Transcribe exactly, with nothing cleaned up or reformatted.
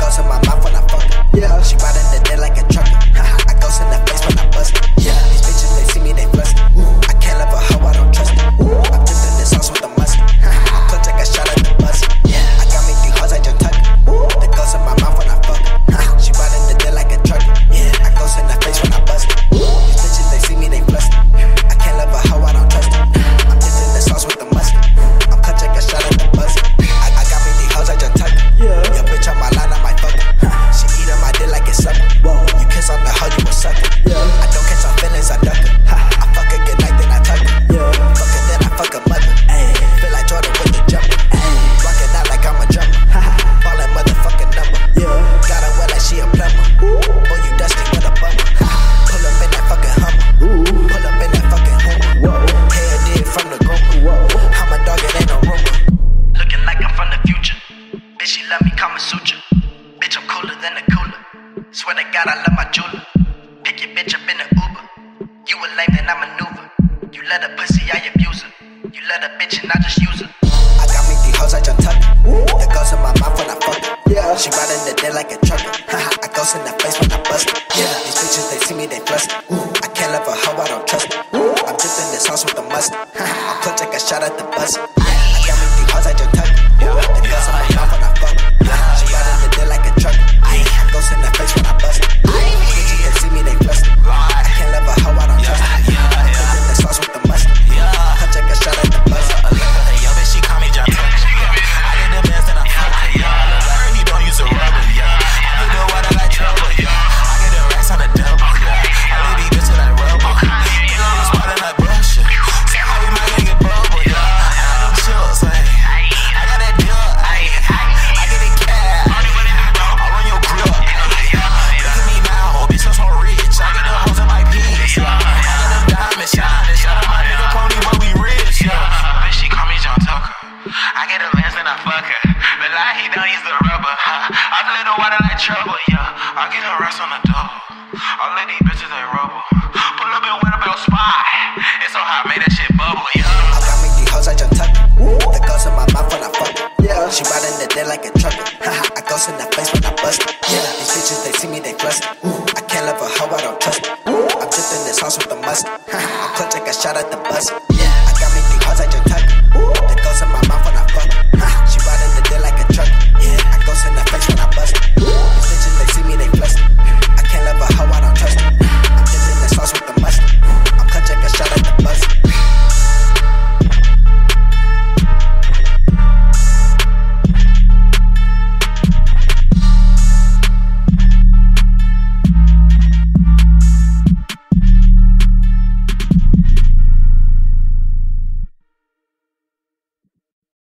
goes in my mouth when I fuck her. Yeah. She riding the dick like a trucker. I ghost in the face when I bust it. Yeah. These bitches, they see me, they fluster. I can't love a hoe, I don't trust it. I'm dripping this sauce with the mustard. I'm clutch like a shot at the buzz. Yeah. I got me three hoes, I just tuck it. The goes in my mouth when I fuck her. She riding the dick like a trucker. Yeah. I ghost in the face when I bust it. These bitches, they see me, they fluster. I can't love a hoe, I don't trust it. I'm dripping this sauce with the mustard. I'm clutch like a shot at the buzz. I, I got me three hoes, I just tuck it. Yeah. Your bitch on my line, I might fuck her. She eat on my dick like it's supper. Whoa. You kiss on the hoe, you a sucker. Yeah. I don't catch her feelings, I duck her. I fuck her good night, then I tuck her. Yeah. Fuck her, then I fuck her mother. Ay. Feel like Jordan with the jumper. Ay. Rockin' out like I'm a drummer. Ballin' motherfucking number. Yeah. Got her well like she a plumber. Boy, you dusty with a bummer. Pull up in that fucking Hummer. Ooh. Pull up in that fucking Hummer. Whoa. Hair did from the groomer. Whoa. I'm a dog, it ain't no rumor. Looking like I'm from the future. Bitch, she love me, Kama Sutra. Bitch, I'm cooler than a cooler. Swear to God, I love my jeweler. Pick your bitch up in the Uber. You a lame, then I maneuver. You let a pussy, I abuse her. You let a bitch and I just use her. I got me three hoes, I just tuck it. The goes in my mouth when I fuck her. Yeah. She riding the dick like a trucker. I ghost in the face when I bust it. Yeah. These bitches, they see me, they fluster. I can't love a hoe, I don't trust it. I'm dripping this sauce with the mustard. I'm clutch like a shot at the buzz. I got me three hoes, I just tuck it. The goes in my mouth when I fuck her. She riding the dick like a trucker. I ghost in the face when I bust it. These bitches, they see me, they fluster. I can't love a hoe, I don't trust it. I'm dripping this sauce with the mustard. Clutch like a shot at the buzz. Yo, bitch, she call me John Tucker. I did the best and I fuck her, yeah. He don't use a rubber, yeah. I do the water like trouble, yeah. I get the racks on the double, yeah. I leave these bitches like rubber. You know you spotting like bullshit. Say how you might get bubble, yeah. I got them chills, ayy. I got that deal, ayy. I get it cash. I'll run your grill, ayy. Look at me now, bitch, I'm so rich. I get the hoes in my piece, yeah. I got them diamonds, shining. Shout out my nigga Pony, but we rich, yeah. Bitch, she call me John Tucker. I get a lens and I fuck her. But lie, he don't use the rubber, huh? I play the water like trouble, yeah. I get a rest on the double. All of these bitches ain't rubber. Pull up and wet up your spot. It's so hot, made that shit bubble, yeah. I got me three hoes, I just tuck it. The goes in my mouth when I fuck her. Yeah. She riding the dick like a trucker. I ghost in the face when I bust it. Yeah. These bitches, they see me, they fluster. I can't love a hoe, I don't trust it. I'm dripping this sauce with the mustard. I'm clutch like a shot at the buzz. Yeah.